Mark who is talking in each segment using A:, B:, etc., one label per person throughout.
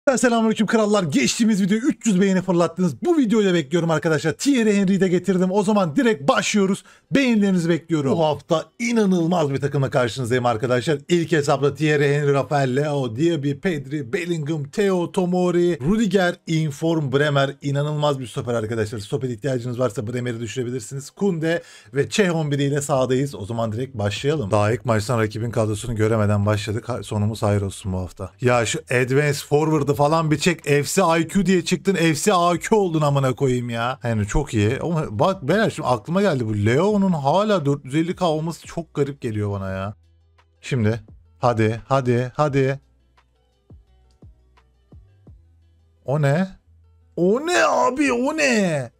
A: Selamünaleyküm krallar. Geçtiğimiz videoyu 300 beğeni fırlattınız. Bu videoyu da bekliyorum arkadaşlar. Thierry Henry'i de getirdim. O zaman direkt başlıyoruz. Beğenilerinizi bekliyorum. Bu hafta inanılmaz bir takımla karşınızdayım arkadaşlar. İlk hesapta Thierry Henry, Rafael Leao, Diaby, Pedri, Bellingham, Theo, Tomori, Rudiger, Inform, Bremer. İnanılmaz bir stoper arkadaşlar. Stoper ihtiyacınız varsa Bremer'i düşürebilirsiniz. Kunde ve Çeh 11 ile sahadayız. O zaman direkt başlayalım. Daha ilk maçtan rakibin kadrosunu göremeden başladık. Sonumuz hayır olsun bu hafta. Ya şu Advanced Forward'ı falan bir çek. FC IQ diye çıktın. FC AQ oldun amına koyayım ya. Yani çok iyi. Ama bak ben şimdi aklıma geldi bu. Leo'nun hala 450k olması çok garip geliyor bana ya. Şimdi. Hadi. O ne? O ne abi o ne?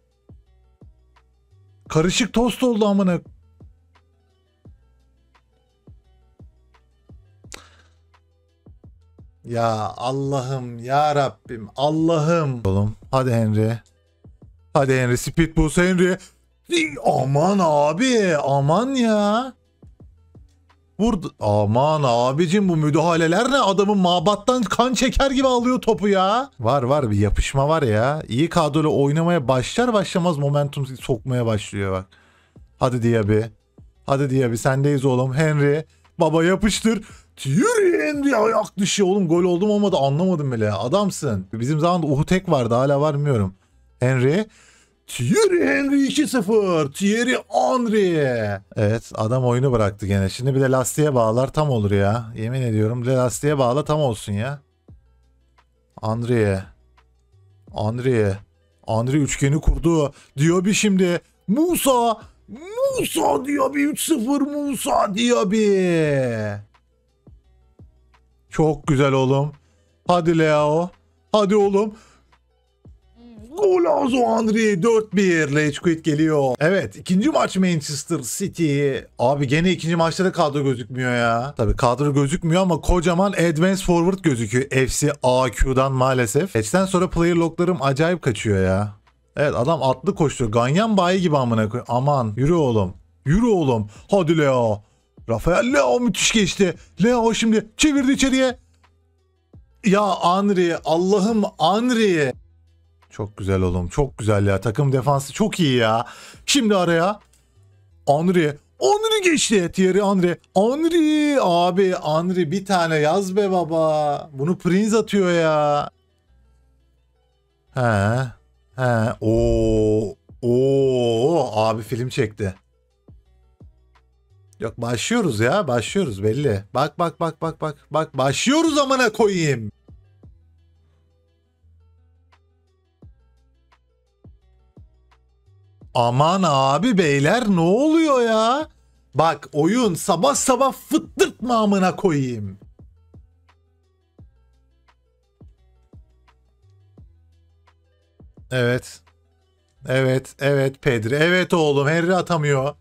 A: Karışık tost oldu amına. Ya Allah'ım ya Rabbim Allah'ım. Oğlum hadi Henry. Hadi Henry, Speed Boost Henry. Aman abi aman ya. Vurdu. Aman abicim bu müdahaleler ne? Adamın mabattan kan çeker gibi alıyor topu ya. Var bir yapışma var ya. İyi kadrolu oynamaya başlar başlamaz momentum sokmaya başlıyor bak. Hadi Diaby sendeyiz oğlum. Henry baba yapıştır. Thierry Henry ayak dışı oğlum, gol oldu mu olmadı anlamadım bile. Adamsın. Bizim zamanında Uhutek vardı, hala var bilmiyorum. Henry. Thierry Henry 2-0. Thierry Henry. Evet adam oyunu bıraktı gene. Şimdi bir de lastiğe bağlar tam olur ya. Yemin ediyorum bir de lastiğe bağla tam olsun ya. Henry üçgeni kurdu. Diaby şimdi. Musa Diaby 3-0. Musa Diaby. Çok güzel oğlum. Hadi Leao. Hadi oğlum. Golazo Henry 4-1. Rage Quit geliyor. Evet ikinci maç Manchester City. Abi gene ikinci maçta da kadro gözükmüyor ya. Tabii kadro gözükmüyor ama kocaman Advanced Forward gözüküyor. FC AQ'dan maalesef. Geçten sonra player loglarım acayip kaçıyor ya. Evet adam atlı koşuyor. Ganyan bayi gibi amına koyayım. Aman yürü oğlum. Hadi Leao. Rafael Leao müthiş geçti. Leao şimdi çevirdi içeriye. Ya Henry Allah'ım Henry. Çok güzel oğlum çok güzel ya. Takım defansı çok iyi ya. Şimdi araya. Henry geçti. Thierry Henry abi Henry bir tane yaz be baba. Bunu Prince atıyor ya. He. Oo abi film çekti. Yok başlıyoruz ya. Başlıyoruz belli. Bak. Bak başlıyoruz amına koyayım. Aman abi beyler ne oluyor ya? Bak oyun sabah sabah fıttırtma amına koyayım. Evet Pedri. Evet oğlum Henry atamıyor.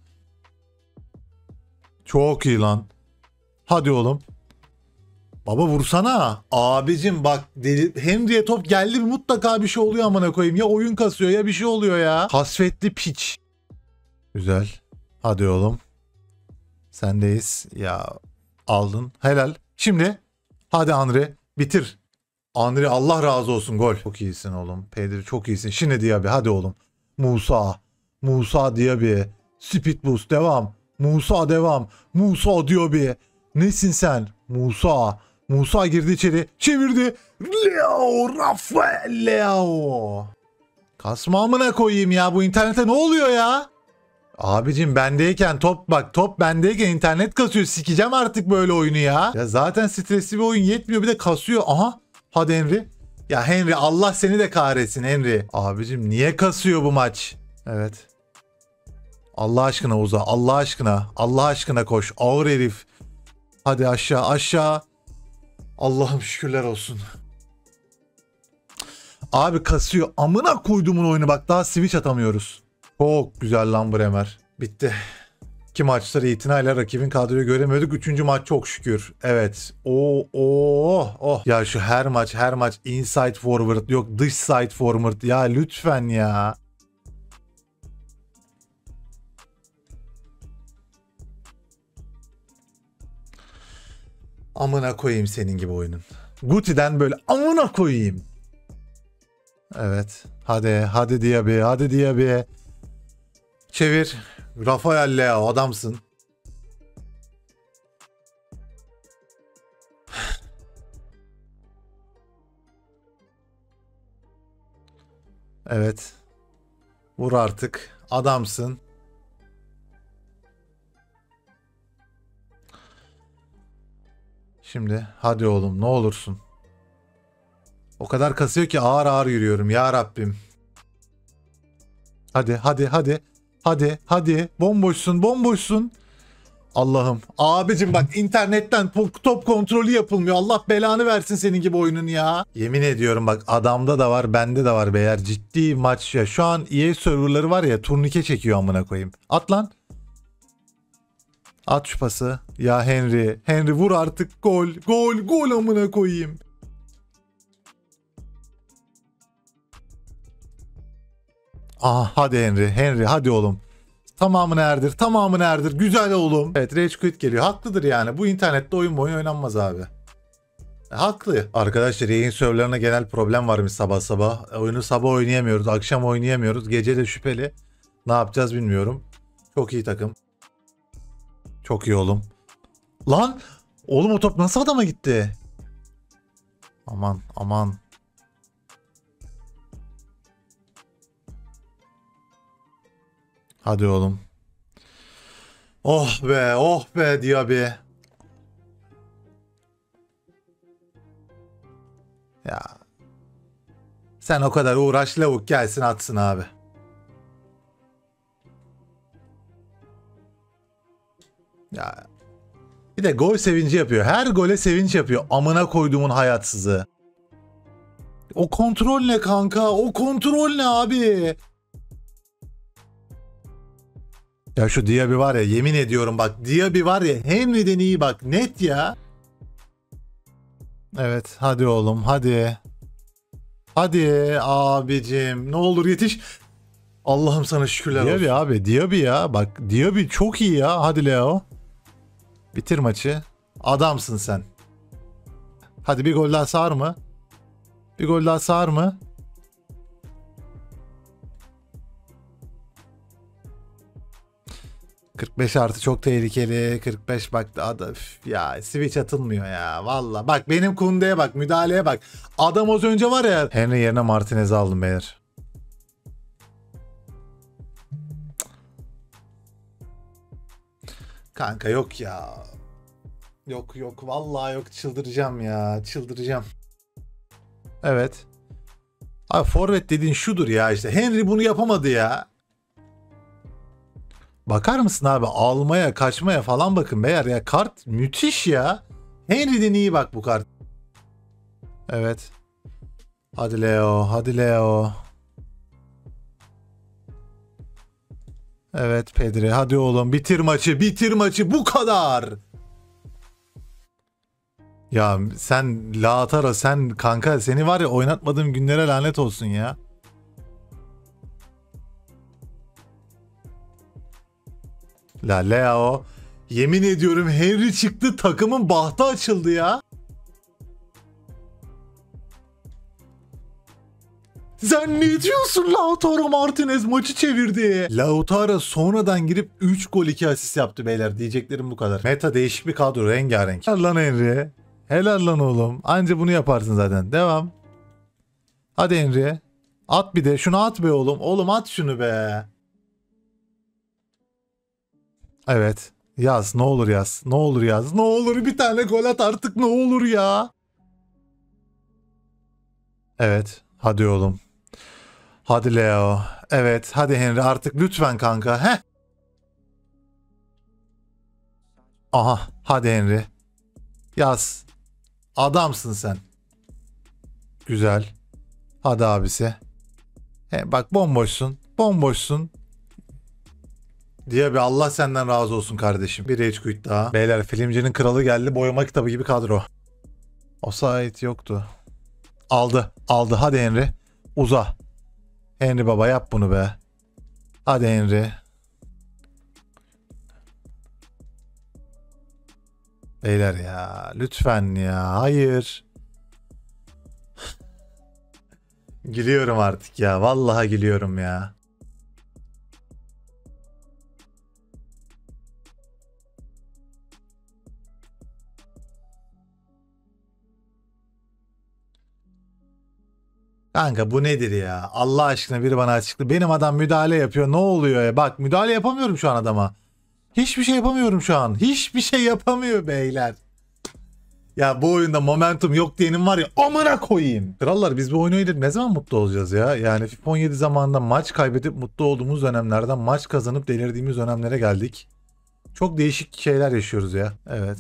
A: Çok iyi lan. Hadi oğlum. Baba vursana. Abicim bak Henry'e top geldi mi mutlaka bir şey oluyor amına koyayım. Ya oyun kasıyor ya bir şey oluyor ya. Hasvetli piç. Güzel. Hadi oğlum. Sendeyiz. Ya aldın. Helal. Şimdi hadi Henry bitir. Henry Allah razı olsun gol. Çok iyisin oğlum. Pedri çok iyisin. Şimdi Diaby hadi oğlum. Musa Diaby. Speed boost devam. Musa Diaby. Nesin sen? Musa girdi içeri. Çevirdi. Rafael Leao. Kasma amına koyayım ya. Bu internete ne oluyor ya? Abicim bendeyken top bendeyken internet kasıyor. Sikeceğim artık böyle oyunu ya. Ya zaten stresli bir oyun yetmiyor bir de kasıyor. Aha. Hadi Henry. Ya Henry Allah seni de kahretsin Henry. Abicim niye kasıyor bu maç? Evet. Allah aşkına uza. Allah aşkına koş. Ağır herif. Hadi aşağı. Allah'ım şükürler olsun. Abi kasıyor. Amına koyduğumun oyunu bak daha switch atamıyoruz. Çok güzel lan Bremer. Bitti. 2 maçları itinayla rakibin kadroyu göremiyorduk. 3. maç çok şükür. Evet. Oh. Ya şu her maç inside forward yok dış side forward. Ya lütfen ya. Amına koyayım senin gibi oyunun. Guti'den böyle amına koyayım. Evet. Hadi Diaby, hadi Diaby. Çevir. Rafael Leao adamsın. Evet. Vur artık. Adamsın. Şimdi hadi oğlum ne olursun. O kadar kasıyor ki ağır ağır yürüyorum ya Rabbim. Hadi. Bomboşsun. Allah'ım. Abicim bak internetten top kontrolü yapılmıyor. Allah belanı versin senin gibi oyunun ya. Yemin ediyorum bak adamda da var bende de var beyler. Ciddi maç ya. Şu an EA serverları var ya turnike çekiyor amına koyayım. At lan. At şu pası. Ya Henry. Henry vur artık. Gol amına koyayım. Ah hadi Henry hadi oğlum. Tamamını erdir. Güzel oğlum. Evet Rage Quit geliyor. Haklıdır yani. Bu internette oyun oynanmaz abi. Haklı. Arkadaşlar yayın serverlarına genel problem varmış sabah sabah. Oyunu sabah oynayamıyoruz. Akşam oynayamıyoruz. Gece de şüpheli. Ne yapacağız bilmiyorum. Çok iyi takım. Çok iyi oğlum. Lan! Oğlum o top nasıl adama gitti? Aman. Hadi oğlum. Oh be Diaby. Ya. Sen o kadar uğraş lavuk gelsin atsın abi. Ya. Bir de gol sevinci yapıyor. Her gole sevinç yapıyor. Amına koyduğumun hayatsızı. O kontrol ne kanka? O kontrol ne abi? Ya şu Diaby var ya yemin ediyorum bak Diaby var ya Henry'den iyi bak net ya. Evet hadi oğlum hadi. Hadi abicim ne olur yetiş. Allah'ım sana şükürler olsun. Diaby abi Diaby ya bak Diaby çok iyi ya hadi Leo. Bitir maçı. Adamsın sen. Hadi bir gol daha sağır mı? Bir gol daha sağır mı? ...45 artı çok tehlikeli. 45 bak ya switch atılmıyor ya. Valla bak benim Kunde'ye bak müdahaleye bak. Adam az önce var ya. Henry yerine Martinez'i aldım beyler. Kanka yok ya. Yok vallahi yok çıldıracağım ya çıldıracağım. Evet. Abi forvet dediğin şudur ya işte. Henry bunu yapamadı ya. Bakar mısın abi almaya kaçmaya falan bakın beyler ya kart müthiş ya. Henry'den iyi bak bu kart. Evet. Hadi Leo. Evet Pedri hadi oğlum bitir maçı bu kadar. Ya sen Lautaro sen kanka seni var ya oynatmadığım günlere lanet olsun ya. Leo. Yemin ediyorum Henry çıktı takımın bahtı açıldı ya. Sen ne diyorsun Lautaro Martinez maçı çevirdi. Lautaro sonradan girip 3 gol 2 asist yaptı beyler diyeceklerim bu kadar. Meta değişik bir kadro rengarenk. Helal lan Henry. Helal lan oğlum. Anca bunu yaparsın zaten. Devam. Hadi Henry. At bir de şunu at be oğlum. Oğlum at şunu be. Evet. Yaz ne olur yaz. Ne olur bir tane gol at artık ne olur ya. Evet. Hadi oğlum. Hadi Leo. Evet. Hadi Henry artık lütfen kanka. Heh. Aha. Hadi Henry. Yaz. Adamsın sen. Güzel. Hadi abisi. Bak bomboşsun. Diye bir Allah senden razı olsun kardeşim. Bir Rage Quit daha. Beyler filmcinin kralı geldi. Boyama kitabı gibi kadro. Offside yoktu. Aldı. Hadi Henry. Uza. Henry baba yap bunu be. Hadi Henry. Beyler ya. Lütfen ya. Hayır. Gülüyorum artık ya. Vallahi gülüyorum ya. Kanka bu nedir ya? Allah aşkına biri bana açıkla. Benim adam müdahale yapıyor. Ne oluyor ya? Bak müdahale yapamıyorum şu an adama. Hiçbir şey yapamıyorum şu an. Hiçbir şey yapamıyor beyler. Ya bu oyunda momentum yok diyenim var ya, amına koyayım. Krallar biz bu oyunu oynayıp ne zaman mutlu olacağız ya? Yani FIFA 17 zamanında maç kaybedip mutlu olduğumuz dönemlerden maç kazanıp delirdiğimiz dönemlere geldik. Çok değişik şeyler yaşıyoruz ya. Evet.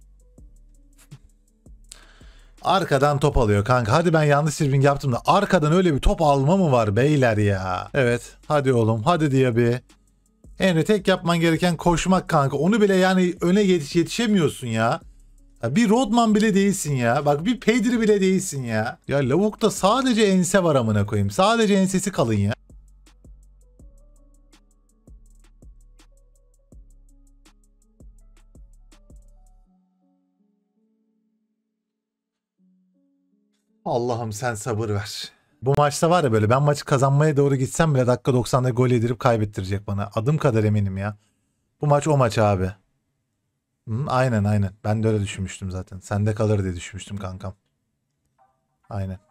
A: Arkadan top alıyor kanka. Hadi ben yanlış dribbling yaptım da arkadan öyle bir top alma mı var beyler ya? Evet. Hadi oğlum. Hadi diye bir. Henry tek yapman gereken koşmak kanka. Onu bile yani öne yetişemiyorsun ya. Ya bir Rodman bile değilsin ya. Bak bir Pedri bile değilsin ya. Ya lavukta sadece ense var amına koyayım. Sadece ensesi kalın ya. Allah'ım sen sabır ver. Bu maçta var ya böyle ben maçı kazanmaya doğru gitsem bile dakika 90'da gol yedirip kaybettirecek bana. Adım kadar eminim ya. Bu maç o maç abi. Hı, aynen aynen. Ben de öyle düşünmüştüm zaten. Sende kalır diye düşünmüştüm kankam. Aynen.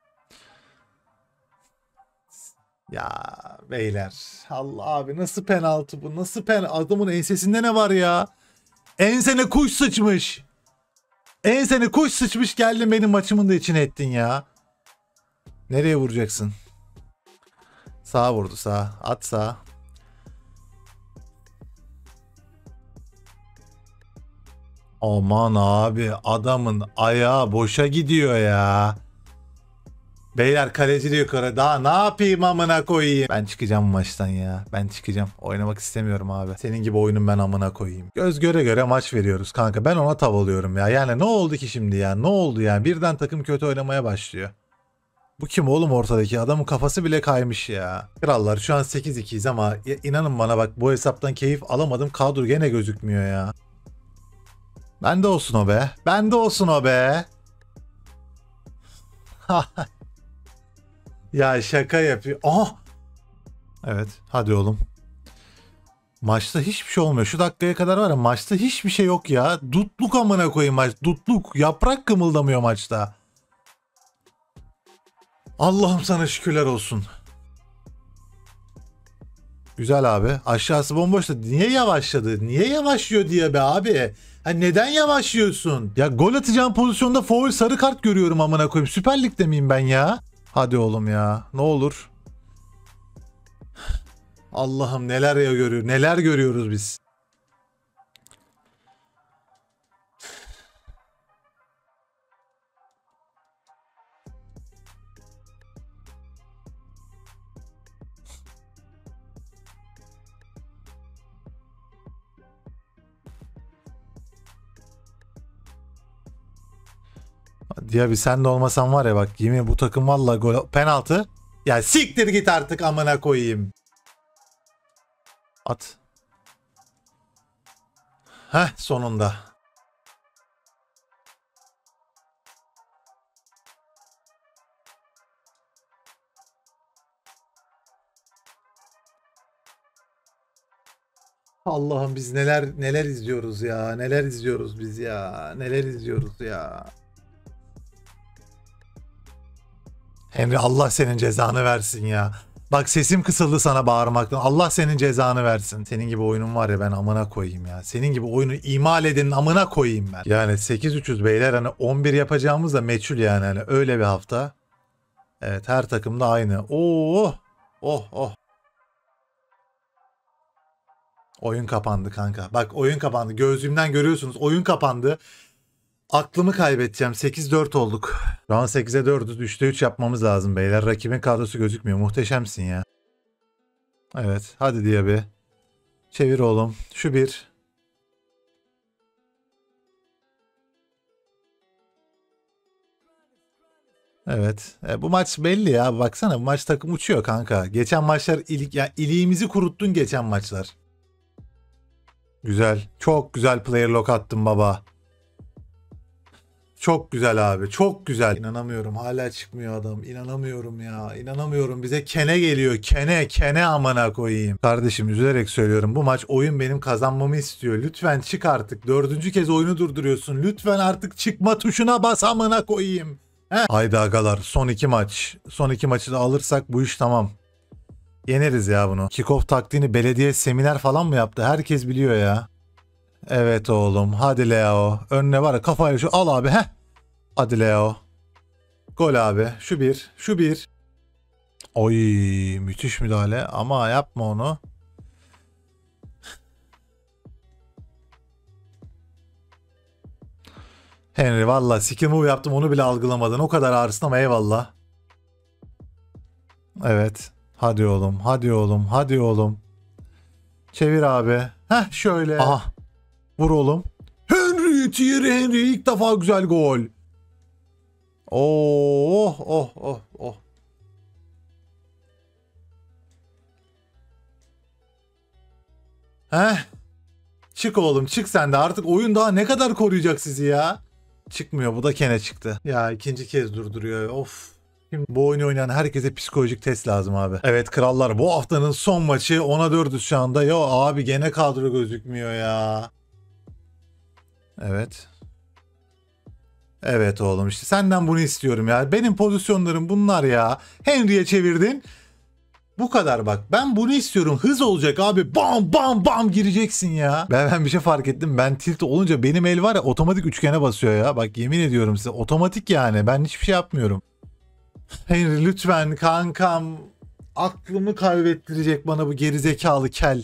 A: Ya beyler. Allah abi nasıl penaltı bu? Nasıl penaltı? Adamın ensesinde ne var ya? Ensene kuş sıçmış. Ensene kuş sıçmış geldin benim maçımın da içine ettin ya. Nereye vuracaksın? Sağa vurdu sağa. At sağa. Aman abi adamın ayağı boşa gidiyor ya. Beyler kaleci diyor yukarı. Daha ne yapayım amına koyayım. Ben çıkacağım bu maçtan ya. Ben çıkacağım. Oynamak istemiyorum abi. Senin gibi oyunun ben amına koyayım. Göz göre göre maç veriyoruz kanka. Ben ona tav alıyorum ya. Yani ne oldu ki şimdi ya? Ne oldu yani? Birden takım kötü oynamaya başlıyor. Bu kim oğlum ortadaki? Adamın kafası bile kaymış ya. Krallar şu an 8-2'yiz ama inanın bana bak bu hesaptan keyif alamadım. Kadro gene gözükmüyor ya. Bende olsun o be. Bende olsun o be. Ya şaka yapıyor. Aha. Evet hadi oğlum. Maçta hiçbir şey olmuyor. Şu dakikaya kadar var ya maçta hiçbir şey yok ya. Dutluk amına koyayım maç. Dutluk. Yaprak kımıldamıyor maçta. Allah'ım sana şükürler olsun. Güzel abi. Aşağısı bomboş da niye yavaşladı? Niye yavaşlıyor diye be abi. Ha neden yavaşlıyorsun? Ya gol atacağım pozisyonda foul sarı kart görüyorum amına koyayım. Süper Lig'de miyim ben ya? Hadi oğlum ya. Ne olur. Allah'ım neler ya görüyor. Neler görüyoruz biz. Diye bir sen de olmasan var ya bak yemin bu takım valla gol penaltı. Ya siktir git artık amına koyayım. At. Heh sonunda. Allah'ım biz neler neler izliyoruz ya. Neler izliyoruz biz ya. Neler izliyoruz ya. Henry Allah senin cezanı versin ya. Bak sesim kısıldı sana bağırmaktan. Allah senin cezanı versin. Senin gibi oyunun var ya ben amına koyayım ya. Senin gibi oyunu imal edenin amına koyayım ben. Yani 8-300 beyler hani 11 yapacağımız da meçhul yani hani öyle bir hafta. Evet her takımda aynı. Oo. Oh oh. Oyun kapandı kanka. Bak oyun kapandı. Gözlüğümden görüyorsunuz. Oyun kapandı. Aklımı kaybedeceğim. 8-4 olduk. Şu an 8'e 4'üz. 3'te 3 yapmamız lazım beyler. Rakibin kadrosu gözükmüyor. Muhteşemsin ya. Evet. Hadi diye bir. Çevir oğlum. Şu bir. Evet. Bu maç belli ya. Baksana bu maç takım uçuyor kanka. Geçen maçlar ya iliğimizi kuruttun geçen maçlar. Güzel. Çok güzel player lock attın baba. Çok güzel abi. Çok güzel. İnanamıyorum. Hala çıkmıyor adam. İnanamıyorum ya. İnanamıyorum. Bize kene geliyor. Kene amına koyayım. Kardeşim üzülerek söylüyorum. Bu maç oyun benim kazanmamı istiyor. Lütfen çık artık. 4. kez oyunu durduruyorsun. Lütfen artık çıkma tuşuna bas amına koyayım. Heh. Haydi agalar. Son 2 maç. Son 2 maçı da alırsak bu iş tamam. Yeneriz ya bunu. Kickoff taktiğini belediye seminer falan mı yaptı? Herkes biliyor ya. Evet oğlum. Hadi Leo. Önüne var ya kafayla şu al abi. Heh. Hadi Leo. Gol abi. Şu bir. Şu bir. Oy müthiş müdahale ama yapma onu. Henry valla skill move yaptım onu bile algılamadın. O kadar ağrısın ama eyvallah. Evet. Hadi oğlum. Hadi oğlum. Hadi oğlum. Çevir abi. Heh şöyle. Aha. Vur oğlum. Thierry Henry ilk defa güzel gol. Oh oh oh oh. Heh. Çık oğlum çık sen de artık oyun daha ne kadar koruyacak sizi ya. Çıkmıyor bu da kene çıktı. Ya ikinci kez durduruyor of. Şimdi bu oyunu oynayan herkese psikolojik test lazım abi. Evet krallar bu haftanın son maçı 10'a 4'üz şu anda. Ya abi gene kadro gözükmüyor ya. Evet. Evet oğlum işte senden bunu istiyorum ya. Benim pozisyonlarım bunlar ya. Henry'e çevirdin. Bu kadar bak. Ben bunu istiyorum. Hız olacak abi. Bam bam bam gireceksin ya. Ben bir şey fark ettim. Ben tilt olunca benim el var ya otomatik üçgene basıyor ya. Bak yemin ediyorum size. Otomatik yani. Ben hiçbir şey yapmıyorum. Henry lütfen kankam. Aklımı kaybettirecek bana bu gerizekalı kel.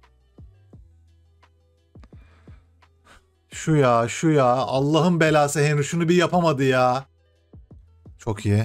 A: Şu ya şu ya. Allah'ın belası Henry şunu bir yapamadı ya. Çok iyi.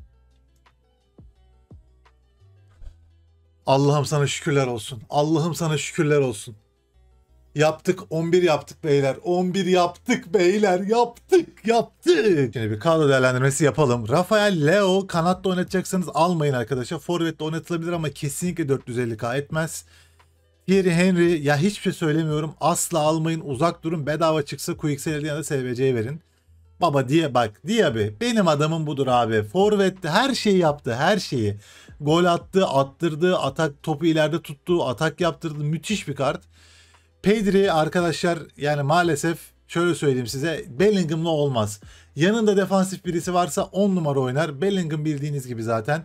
A: Allah'ım sana şükürler olsun. Allah'ım sana şükürler olsun. Yaptık 11 yaptık beyler. 11 yaptık beyler. Yaptık. Şimdi bir kadro değerlendirmesi yapalım. Rafael Leo kanatta oynatacaksanız almayın arkadaşlar. Forvet'te oynatılabilir ama kesinlikle 450k etmez. Thierry Henry ya hiçbir şey söylemiyorum. Asla almayın. Uzak durun. Bedava çıksa QXL'de ya da SVC'ye verin. Baba diye bak Diaby benim adamım budur abi. Forvet'te her şeyi yaptı her şeyi. Gol attı, attırdı, atak topu ileride tuttu, atak yaptırdı. Müthiş bir kart. Pedri arkadaşlar yani maalesef şöyle söyleyeyim size Bellingham'la olmaz. Yanında defansif birisi varsa 10 numara oynar. Bellingham bildiğiniz gibi zaten.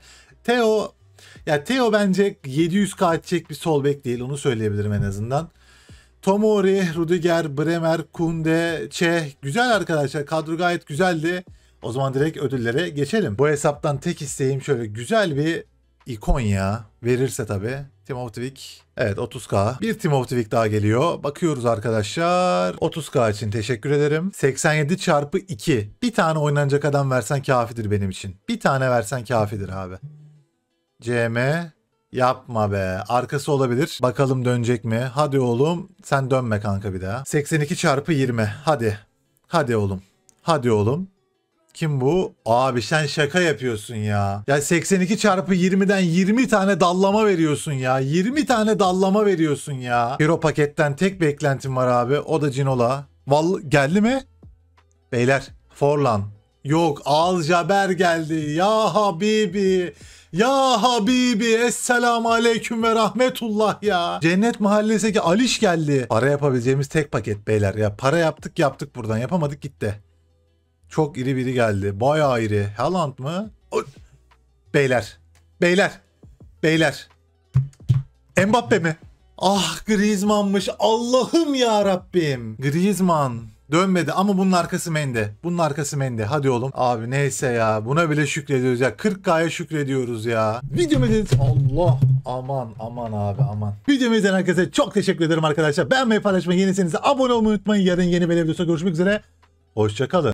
A: Theo bence 700k edecek bir sol bek değil onu söyleyebilirim en azından. Tomori, Rudiger, Bremer, Kunde, Çeh. Güzel arkadaşlar. Kadro gayet güzeldi. O zaman direkt ödüllere geçelim. Bu hesaptan tek isteğim şöyle güzel bir ikon ya. Verirse tabii. Timothy Week. Evet 30k. Bir Timothy Week daha geliyor. Bakıyoruz arkadaşlar. 30k için teşekkür ederim. 87 çarpı 2. Bir tane oynanacak adam versen kafidir benim için. Bir tane versen kafidir abi. CM. Yapma be. Arkası olabilir. Bakalım dönecek mi? Hadi oğlum. Sen dönme kanka bir daha. 82 çarpı 20. Hadi. Hadi oğlum. Hadi oğlum. Kim bu? Abi sen şaka yapıyorsun ya. Ya 82 çarpı 20'den 20 tane dallama veriyorsun ya. 20 tane dallama veriyorsun ya. Hero paketten tek beklentim var abi. O da Cinola. Vallahi geldi mi? Beyler. Forlan. Yok. Aljaber geldi. Ya Habibi. Ya Habibi. Esselamu aleyküm ve rahmetullah ya. Cennet mahallesindeki Aliş geldi. Para yapabileceğimiz tek paket beyler. Ya para yaptık buradan. Yapamadık gitti. Çok iri biri geldi. Bayağı iri. Haaland mı? Beyler. Beyler. Beyler. Mbappe mi? Ah Griezmann'mış. Allah'ım ya Rabbim. Griezmann. Dönmedi ama bunun arkası Mendy. Bunun arkası Mendy. Hadi oğlum. Abi neyse ya. Buna bile şükrediyoruz ya. 40K'ya şükrediyoruz ya. Videomu izlediğiniz Allah. Aman abi aman. Videomu izleyen herkese çok teşekkür ederim arkadaşlar. Beğenmeyi paylaşmayı yenisenize abone olmayı unutmayın. Yarın yeni bir videoda görüşmek üzere. Hoşçakalın.